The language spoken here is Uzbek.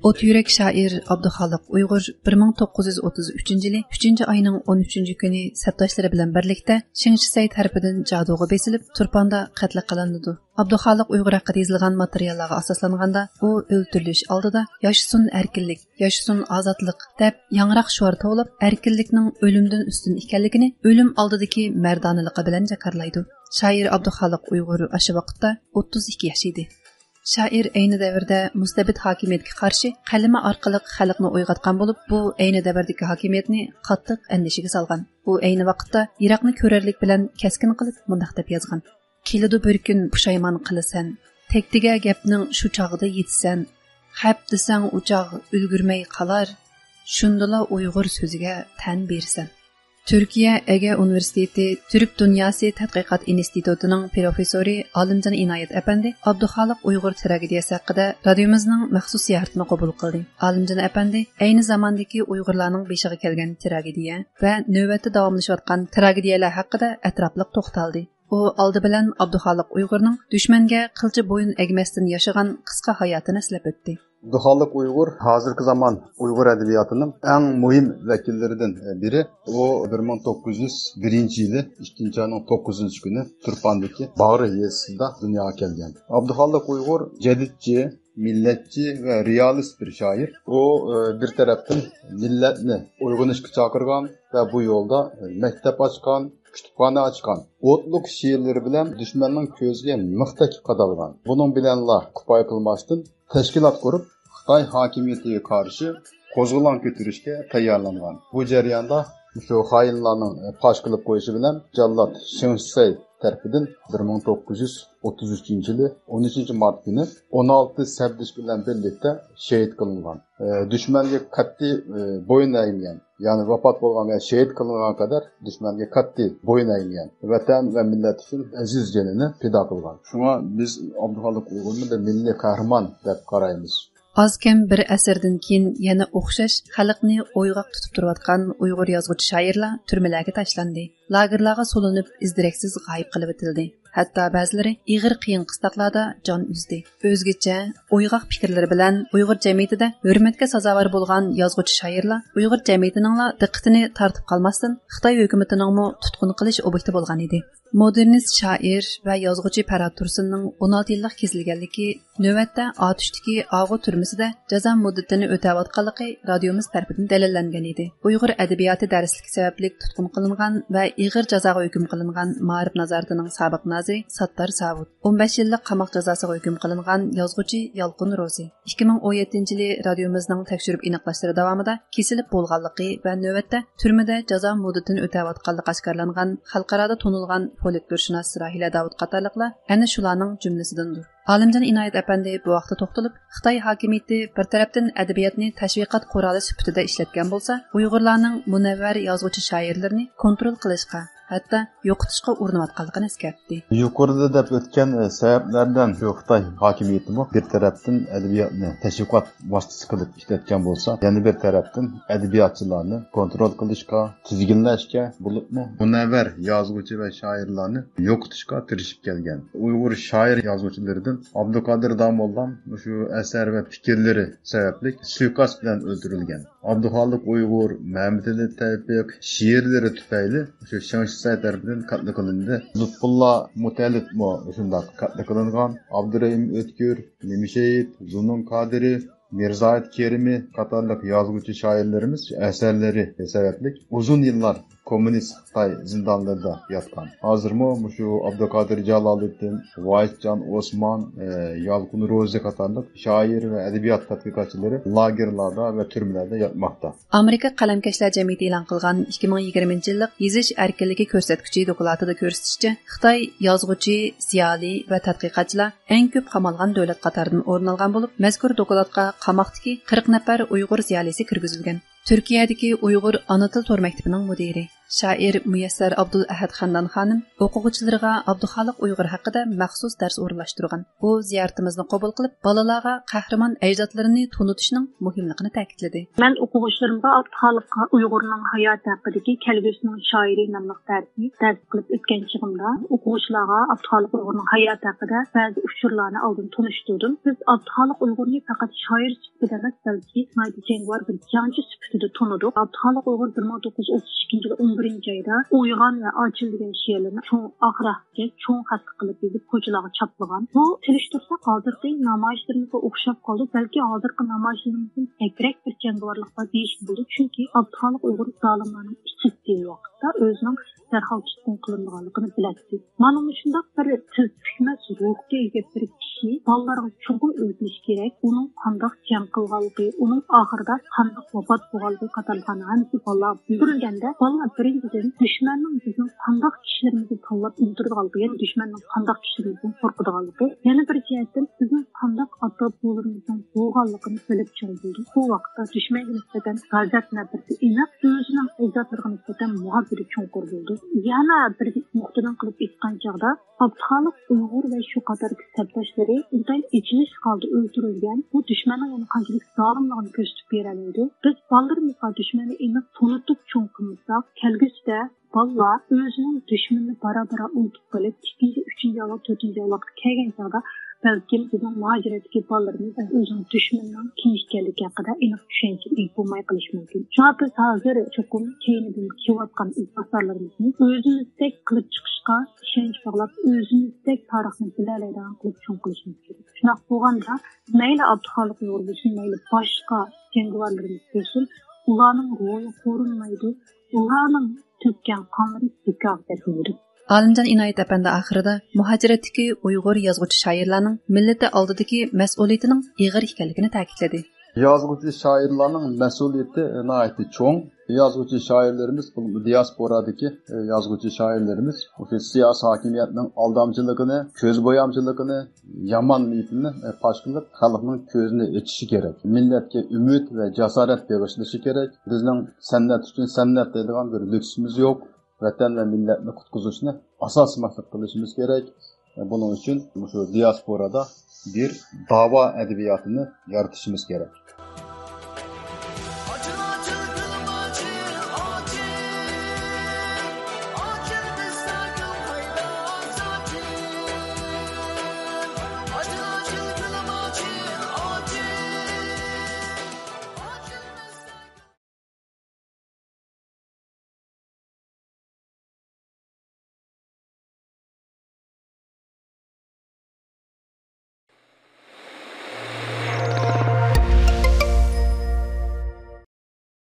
Ot yürek şair Abduxaliq Uyg'ur 1933 yılı 3. ayının 13. günü sepdaşları bilan birlikte Şingshisay tarafidan Jaduga besilib Turpanda qatl qilindi. Abduxaliq Uyg'ur haqida yozilgan materiallarga asoslanganda u o'ldirilish oldida yaşasın erkinlik, yaşasın azadlık deb yangroq shuar to'lib erkinlikning o'limdan ustun ekanligini o'lim oldidagi mardonaligi bilan jakarlaydi. Shoir Abduxaliq Uyg'ur o'sha vaqtda 32 yosh edi. Şair ayni davrda mustabid hokimiyatga qarshi qalami orqali xalqni uyg'otgan bo'lib, bu ayni davrdagi hokimiyatni qattiq andishiga solgan. U ayni vaqtda Iroqni ko'rarlik bilan kaskin qilib mundaq deb yozgan: "Keladi bir kun pushaymon qilasan, tektiga gapning shu chog'ida yetsan, hab desang uchoq ulgurmay qolar, shundala Uyg'ur so'ziga tan bersan." Türkiye Ege Üniversitesi Türk Dünyası Tadqiqat İnstitutu'nun profesörü Alimcan İnayet Efendi Abduxaliq Uyg'ur tragediyasi haqida radiomizning maxsus ziyoratini qabul qildi. Alimcan Efendi ayni zamondagi Uyg'urlarning beshiga kelgan tragediya va navbatda davomlashayotgan tragediyalar haqida atrofliq to'xtaldi. U oldi bilan Abduxaliq Uyg'urning dushmanga qilchi bo'yin egmasdan yashagan qisqa hayotini eslab o'tdi. Abduxaliq Uyg'ur hozirgi zaman Uyg'ur adabiyatining eng muhim vakillaridan biri. O 1901 yılı 2. ayının 9. günü Turpandagi Bağrı yezisida dunyoga kelgan. Abduxaliq Uyg'ur jadidchi, millatchi va realist bir shoir. O bir tarafdan millatni uyg'onishga chaqirgan va bu yo'lda maktab ochgan, kütüphane açkan, otluk şiirleri bilen düşmanın közüge mıhtaki qadalgan. Bunun bilenla kupay kılmasın, teşkilat kurup Xitay hakimiyetiye karşı kozgulan götürüşke tayarlangan. Bu jarayonda şu hayinlarning paş qilib qo'yishi bilan Jallat Şingshisay tarafından 1933 yılı 13 Mart günü 16 sabdish bilan birlikte şehit kılıngan. Düşmanga qat'iy boyun eğmeyen, yani vafat bo'lgan ve şehit kılıngan kadar düşmanga qat'iy boyun eğmeyen, vatan ve millet için aziz canını fida qilgan. Şuna biz Abduxaliq Uyg'urni bir milliy qahramon deb qaraymiz. Az kem bir asrdan keyin yana o'xshash xalqni o'yg'oq tutib turayotgan Uyg'ur yozuvchi shoirlar turmalarga tashlandi. Lagerlarga solinib izdiraksiz g'oyib qilib etildi. Hatto ba'zilari ig'ir qiyin qistoqlarda jon uzdi. O'zgacha o'yg'oq fikrlari bilan Uyg'ur jamiyatida hurmatga sazovor bo'lgan yozuvchi shoirlar Uyg'ur jamiyatining diqqatini tortib qolmasdan Xitoy hukumatining tutqun qilish obyekti bo'lgan edi. Modernist shoir va yozuvchi Farhod Tursunning 16 yillik kesilganligi navbatda Otishdagi Og'u turmasida jazo muddatini o'tayotganligi radiomiz tarafidan dalillangan edi. Uyg'ur adabiyoti darsligi sababli tutqun qilingan va ig'ir jazoga hukm qilingan Ma'rif nazoratining sobiq naziri Sattar Savud, 15 yillik qamoq jazosiga hukm qilingan yozuvchi Yalqin Ro'zi 2017 yili radiomizning tekshirib aniqlashtirish davomida kesilib bo'lganligi va navbatda turmada jazo muddatini o'tayotganligi oshkorlangan xalqaro tanilgan folklorshunos Rahila Davud qatorliqlar ana shularning jumlasidandir. Alimcan İnayet Efendi bu vaqtda to'xtalib, Xitoy hokimiyati bir tarafdan adabiyotni tashviqot quroli sifatida ishlatgan bo'lsa, Uyg'urlarning munavvar yozuvchi shoirlarini kontrol qilishga, hatto yo'qotishga urinayotganligini eskartdi. Yuqorida deb o'tgan sabablardan shu Xitoy hokimiyati bir tarafdan adabiyotni tashviqot vositasi qilib ishlatgan bo'lsa, yana bir tarafdan adabiyotchilarni kontrol qilishga, tizginlashga, bo'libmi munavvar yozuvchi va shoirlarni yo'qotishga tirishib kelgan. Uyg'ur shoir yozuvchilaridan Abduqodir Domollam şu eser ve fikirleri sebepli suikast bilen öldürülgen. Abduxaliq Uyg'ur, Mehmet Ali Tevfik şiirleri tüfeğli şu Şingshisay tarafından katlı kılındı. Lutfullah Mutallib mu şundak katlı kılıngan. Abdurrahim Ötkür, Nemişehit, Zunun Kadiri, Mirzayet Kerimi katarlık yazgıcı şairlerimiz eserleri sebeplik uzun yıllar komünist Xitay zindanlarında yatkan. Hazır mı şu Abdülkadir Celalettin, Vahitcan Osman, Yalqin Ro'zi katarlık şair ve edebiyat tatbikatçıları lagerlarda ve türmelerde yatmakta. Amerika Qalamkashlar jamiyati e'lon qilgan 2020 yillik yezish erkinligi ko'rsatkichi dokladida ko'rsatishicha, Xitoy yozuvchi, ziyoli va tadqiqotchilar eng ko'p qamalgan davlat qatoridan o'rin olgan bo'lib, mazkur dokladga qamoqdagi 40 nafar Uyg'ur ziyolisi kirgizilgan. Turkiyadagi Uyg'ur ona til to'r maktabining mudiri, shoir Muyassar Abdul Ahad Xandan xonim o'quvchilarga Abduxoliq Uyg'ur haqida maxsus dars o'rinlashtirgan. U ziyoratimizni qabul qilib, bolalarga qahramon ajdodlarini tunutishning muhimligini ta'kidladi. Men o'quvchilarimga Abduxoliq Uyg'urning hayoti haqidagi kelgusining shoiri nomli darsni dars qilib o'tgan chig'imda o'quvchilarga Abduxoliq Uyg'urning hayoti haqida ba'zi uchurlarni oldin tunishtirdim. Biz Abduxoliq Uyg'urni faqat shoir sifatida emas, balki jangvar bir jangchi sifatida tunidik. Abduxoliq Uyg'ur 1932 yil 11 ayda Uyg'on va Ochil degan she'rlarni cho'ng oxirga cho'ng xat qilib yozib ko'chalarga choplagan. Bu telishtirsa hozirgi namoyishlarga o'xshab qoldi, balki hozirgi namoyishlarimizni takrak bir jangvorlikqa deyish bo'ldi, chunki Abduxoliq Uyg'ur zolimlarning ichidagi vaqtda o'zining darhol tutqun qilinganligini biladi. Mana shunday bir til tushmas ruhga ega bir kishi bolalarga cho'qim o'rgatish kerak. Uning qanday jang qilganligi, uning oxirida qanday vafot bo'lganligi qatorlarni hamma bolalar bildirganda, bolalar birinchidan dushmanning bizning qanday kishilarimizni tanlab o'ldirganligi, ya'ni dushmanning qanday kishilarimizdan qo'rqadiganligi, yana bir jihatdan bizning qanday ota-bobolarimizdan bo'lganligini bilib chiqdi. Bu vaqtda dushmanga nisbatan g'azab nafrati aniq, o'zining ajdodlariga nisbatan muhabbati cho'nqur bo'ldi. Yana bir nuqtadan qilib aytgan chog'da Abduxoliq Uyg'ur va shu qatorki sabdoshlari unday ichilish holda o'ldirilgan. Bu dushmanning uni qanchalik zolimligini ko'rsatib beradi. Biz bolalarimizni dushmanni aniq tunutib cho'ng qilmasak, kelgusida bolalar o'zining dushmanini bara-bara unutib qolib, 2, 3 avlod, 4 avlodga kelgan chog'da balki bizning muhojiratdagi bolalarimiz o'zining dushmanning kim ekanligi haqida aniq tushuncha bo'lmay qolish mumkin. Shunga biz hozir cho'qim keyindan kelayotgan asarlarimizni o'zimizdek qilib chiqishga ishonch bog'lab, o'zimizdek tarixni bilalaydigan qilib cho'ng qilishimiz kerak. Shunday bo'lganda mayli Abduxoliq Uyg'ur bo'lsin, mayli boshqa jangvorlarimiz bo'lsin, ularning ro'yi ko'rinmaydi, ularning to'kkan qonlari bekor etiladi. Alimjon Inoyat apandi oxirida muhojiratdagi Uyg'ur yozuvchi shoirlarning millati oldidagi mas'uliyatining ig'ir ekanligini ta'kidladi. Yozuvchi shoirlarning mas'uliyati nihoyatda cho'ng. Yozuvchi shoirlarimiz, bu diasporadagi yozuvchi shoirlarimiz o'sha siyosiy hokimiyatning aldamchiligini, ko'z bo'yamchiligini, yomon niyatini fosh qilib, xalqning ko'zini ochishi kerak. Millatga umid va jasorat bag'ishlashi kerak. Bizning san'at uchun san'at deydigan bir lyuksimiz yo'q. Vatan ve milletini kutquzishni asos maqsad qilishimiz kerak. Bunun için şu diasporada bir dava edebiyatını yaratışımız gerek.